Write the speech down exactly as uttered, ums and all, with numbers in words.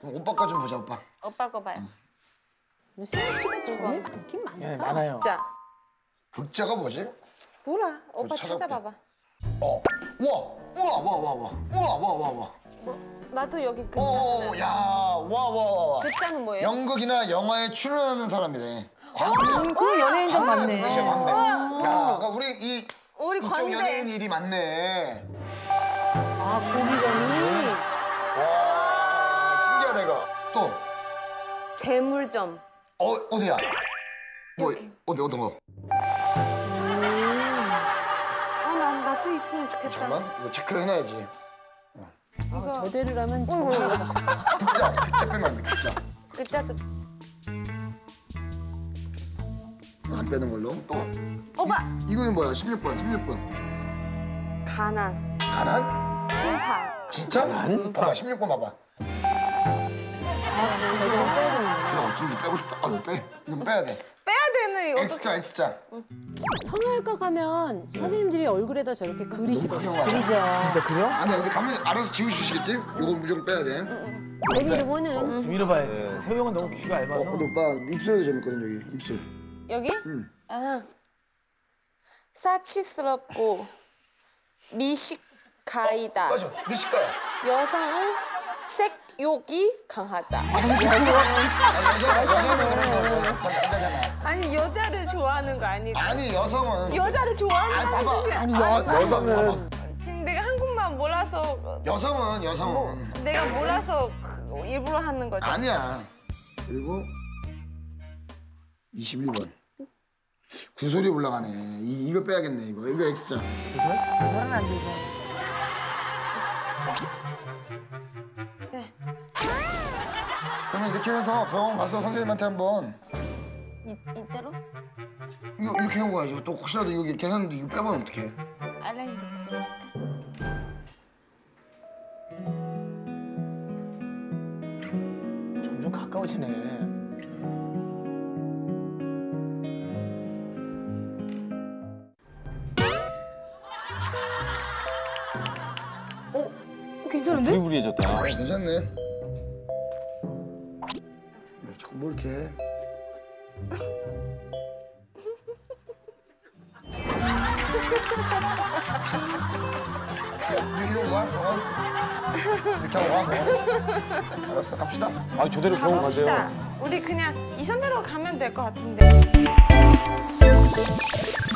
그럼 오빠 거 좀 보자, 오빠. 오빠 거 봐요. 세영 씨가 점이 많긴 많다. 네, 많아요. 자, 극자가 뭐지? 몰라. 오빠 찾아볼게. 찾아봐봐. 어. 우와! 우와, 와, 와, 와. 우와, 와, 와, 와. 뭐, 나도 여기 글자. 오, 야, 와, 와, 와, 와. 글자는 뭐예요? 연극이나 영화에 출연하는 사람이래. 광대. 그럼 연예인 좀 광대 많네. 같은 뜻이야, 광대. 야, 그러니까 우리 이 우리 이쪽 광대. 연예인 일이 많네. 아, 고기전이. 와, 신기하다, 이거. 또, 재물점. 어, 어디야? 뭐, 어디, 어떤 거? 어, 난 나도 있으면 좋겠다. 잠깐만, 이거 체크를 해놔야지. 아, 저대를 하면 극자, 극자 빼면 안 돼, 극자. 글자도. 이거 안 빼는 걸로. 또, 오빠. 이거는 뭐야? 십육 번, 십육 번. 가난. 가난? 풍파. 진짜? 봐봐, 십육 번 봐봐. 그럼 어쩐지 빼고 싶다. 아, 이거 빼. 이건 빼야 돼. 빼야 되는 어떻게? X자, X자. 성형외과 가면 선생님들이 얼굴에다 저렇게 그리시거든요. 너무 크게 와. 진짜 그래요? 아니야, 근데 가면 알아서 지워주시겠지? 이거 무조건 빼야 돼. 재미로는 재미로 봐야지. 세호 형은 너무 귀가 어, 얇아서. 근데 오빠 입술에도 재밌거든, 여기. 입술. 여기? 응. 아. 사치스럽고 미식가이다. 맞아, 미식가야. 여성은 색욕이 강하다. 아, 여자, 여자는 그런 거. 남자잖아. 아니 여자를 좋아하는 거 아니고 아니, 여성은. 여자를 좋아하는 아니, 거 봐봐. 아니지? 아니 아, 여성 여성은. 지금 내가 한국말 몰라서 여성은, 여성은. 내가 몰라서 그 일부러 하는 거죠. 아니야. 그리고 이십일 번. 구솔이 올라가네. 이, 이거 빼야겠네, 이거. 이거 X자. 그거는 안 되죠. 네. 그러면 이렇게 해서 병원 가서 선생님한테 한번 이, 이대로? 이거 이렇게 해온 거야지. 또 혹시라도 이거 이렇게 했는데 이거 빼면 어떡해? 아이라인도 그려줄까? 점점 가까워지네. 괜찮은데? 부리부리해졌다. 괜찮네. 왜 자꾸 뭐 이렇게 해? 이런 거야, 병원? 이렇게 하고 가, 병원. 알았어, 갑시다. 아 저대로 병원 가세요. 갑시다. 우리 그냥 이 선대로 가면 될 것 같은데.